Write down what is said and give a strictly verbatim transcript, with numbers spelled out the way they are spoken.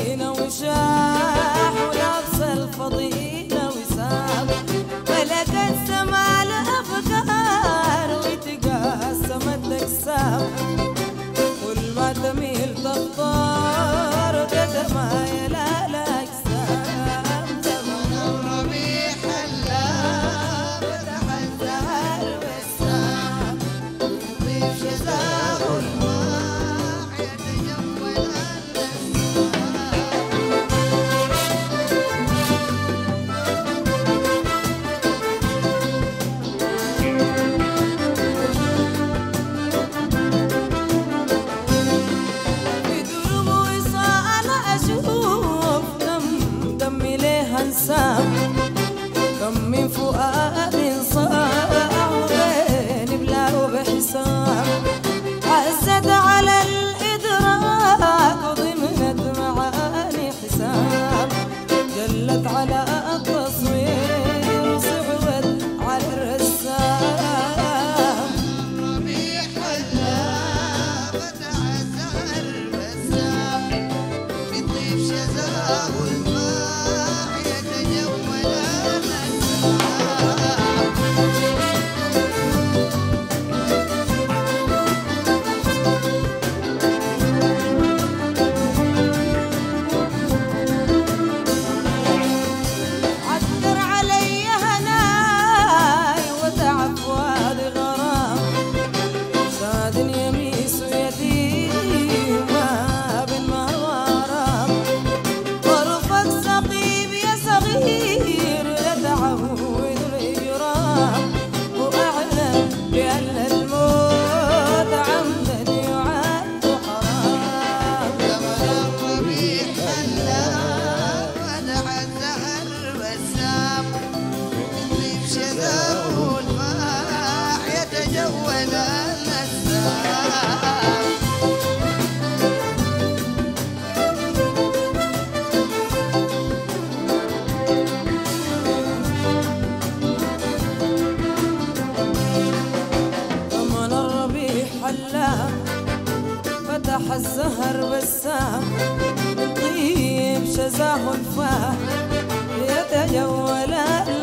زينة وشاح ولابس الفضيلة وسام، ملك السما الأفكار ويتقاسم الأجسام، كل ما تميل تختار قدما يلا الأجسام. زمن الربيع حلا فتح الزهر بسام، يضيف جزاه الماء يتجول كم من فؤاد صاع وغين بلا وبحساب، عزت على الإدراك وضمنت معاني حساب، جلت على التصوير وصعبت على الرسام. ربيع حلا فتح الزهر بسام، بيطيب شذاه الماء يتجول عكر علي هناي وتعب وادي غرام، شاد يميس يدي ما بين مهوارام، طرفك سقيب يا صغير يتعود الإجرام، وأعلم بأن الموت عمدا يعد حرام. زمن الربيع حلا فتح الزهر بسام، يضيف شذاه الماء يتجول النسام. زمن الربيع حلا فتح الزهر بسام، من طيب شزاه الفاه يتجول